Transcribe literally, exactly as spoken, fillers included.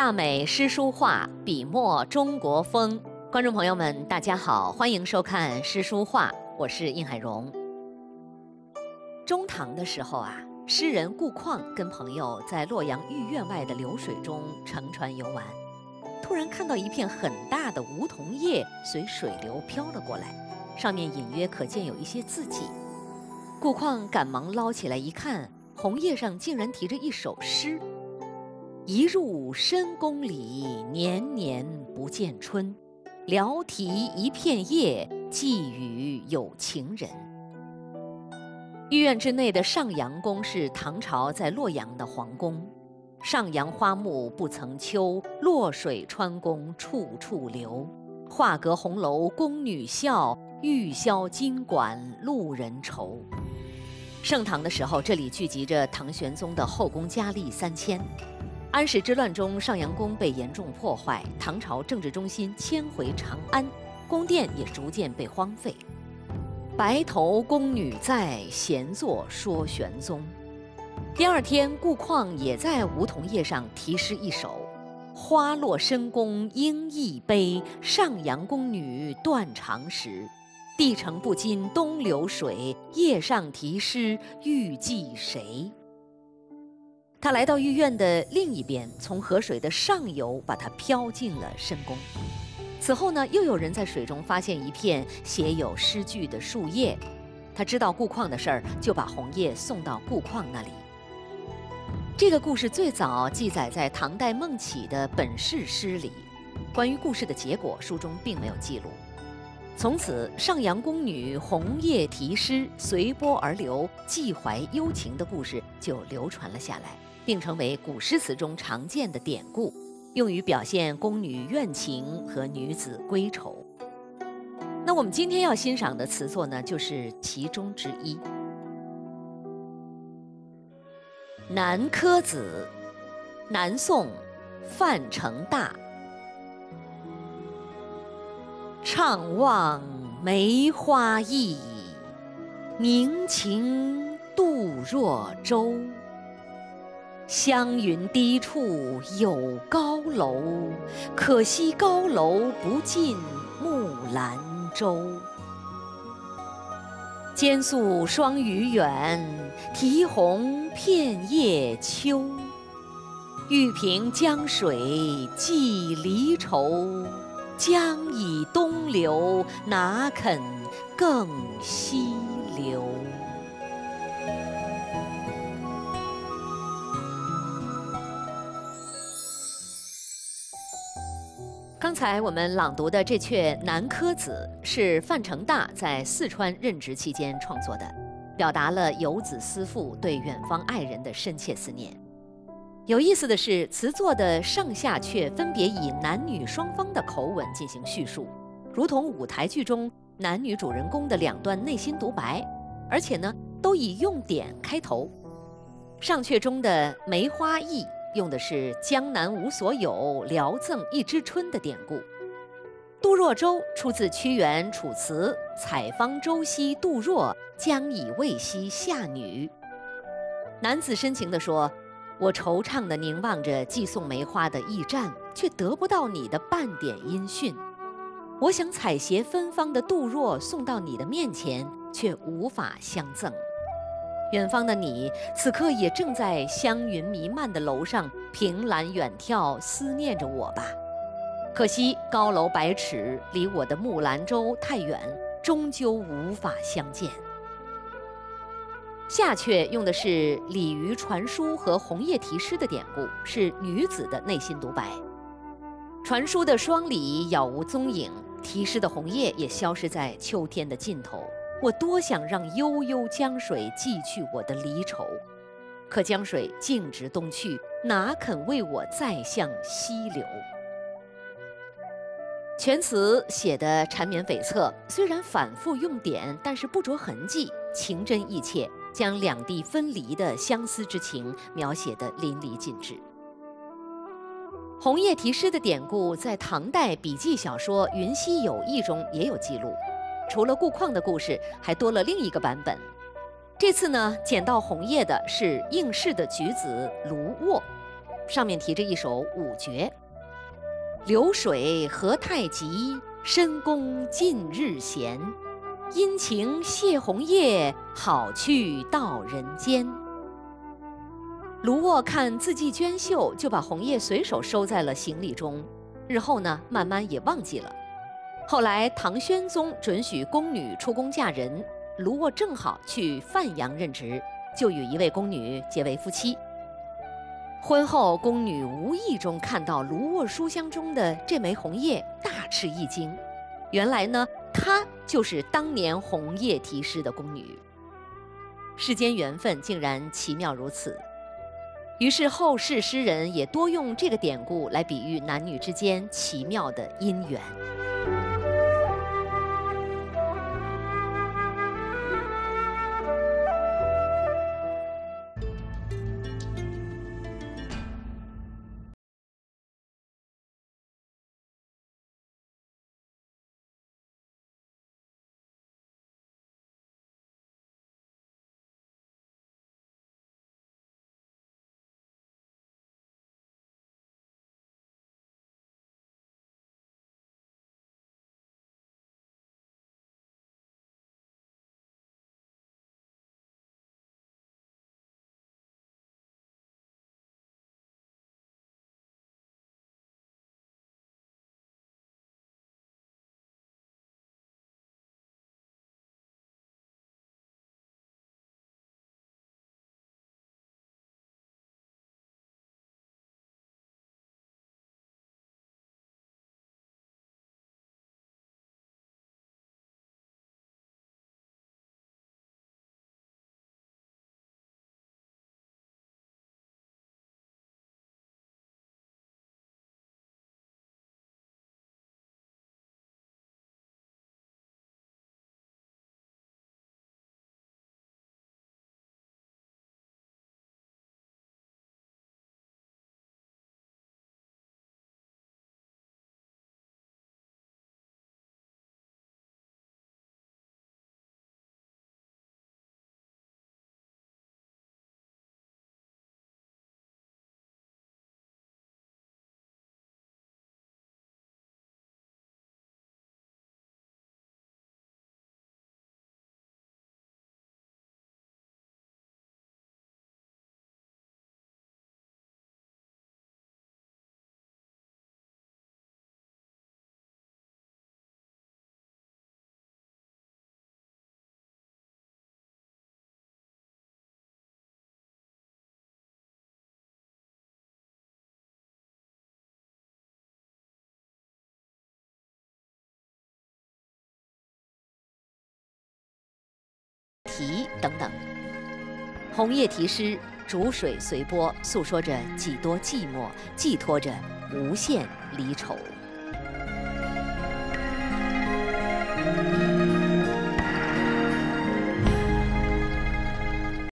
大美诗书画，笔墨中国风。观众朋友们，大家好，欢迎收看诗书画，我是应海荣。中唐的时候啊，诗人顾况跟朋友在洛阳御苑外的流水中乘船游玩，突然看到一片很大的梧桐叶随水流飘了过来，上面隐约可见有一些字迹。顾况赶忙捞起来一看，红叶上竟然题着一首诗：一入深宫里，年年不见春。聊题一片叶，寄语有情人。御苑之内的上阳宫是唐朝在洛阳的皇宫。上阳花木不曾秋，洛水穿宫处处流。画阁红楼宫女笑，玉箫金管路人愁。盛唐的时候，这里聚集着唐玄宗的后宫佳丽三千。安史之乱中，上阳宫被严重破坏，唐朝政治中心迁回长安，宫殿也逐渐被荒废。白头宫女在，闲坐说玄宗。第二天，顾况也在梧桐叶上题诗一首：花落深宫应亦悲，上阳宫女断肠时。帝城不禁东流水，叶上题诗欲寄谁？他来到御苑的另一边，从河水的上游把它飘进了深宫。此后呢，又有人在水中发现一片写有诗句的树叶，他知道顾况的事儿，就把红叶送到顾况那里。这个故事最早记载在唐代孟起的《本事诗》里，关于故事的结果，书中并没有记录。从此，上阳宫女红叶题诗，随波而流，寄怀幽情的故事就流传了下来，并成为古诗词中常见的典故，用于表现宫女怨情和女子归愁。那我们今天要欣赏的词作呢，就是其中之一。南柯子，南宋范成大。怅望梅花易，凝情度若舟。湘云低处有高楼，可惜高楼不尽木兰舟。兼宿双屿远，题红片叶秋。欲凭江水寄离愁，江已东流，哪肯更西流？刚才我们朗读的这阙《南柯子》是范成大在四川任职期间创作的，表达了游子思妇对远方爱人的深切思念。有意思的是，词作的上下阙分别以男女双方的口吻进行叙述，如同舞台剧中男女主人公的两段内心独白，而且呢，都以用典开头。上阙中的梅花易用的是江南无所有，聊赠一枝春的典故。杜若舟出自屈原《楚辞》，采芳周兮杜若，将以未兮下女。男子深情地说，我惆怅地凝望着寄送梅花的驿站，却得不到你的半点音讯。我想采撷芬芳的杜若送到你的面前，却无法相赠。远方的你，此刻也正在香云弥漫的楼上凭栏远眺，思念着我吧。可惜高楼百尺，离我的木兰舟太远，终究无法相见。下阙用的是鲤鱼传书和红叶题诗的典故，是女子的内心独白。传书的双鲤杳无踪影，题诗的红叶也消失在秋天的尽头。我多想让悠悠江水寄去我的离愁，可江水径直东去，哪肯为我再向西流？全词写得缠绵悱恻，虽然反复用典，但是不着痕迹，情真意切，将两地分离的相思之情描写得淋漓尽致。红叶题诗的典故在唐代笔记小说《云溪有意》中也有记录，除了顾况的故事，还多了另一个版本。这次呢，捡到红叶的是应试的举子卢沃。 上面题着一首五绝：流水何太急，深宫尽日闲。殷勤谢红叶，好去到人间。卢沃看字迹娟秀，就把红叶随手收在了行李中，日后呢，慢慢也忘记了。后来唐宣宗准许宫女出宫嫁人，卢沃正好去范阳任职，就与一位宫女结为夫妻。婚后，宫女无意中看到卢沃书箱中的这枚红叶，大吃一惊。原来呢，她就是当年红叶题诗的宫女。世间缘分竟然奇妙如此，于是后世诗人也多用这个典故来比喻男女之间奇妙的姻缘。题等等。红叶题诗，逐水随波，诉说着几多寂寞，寄托着无限离愁。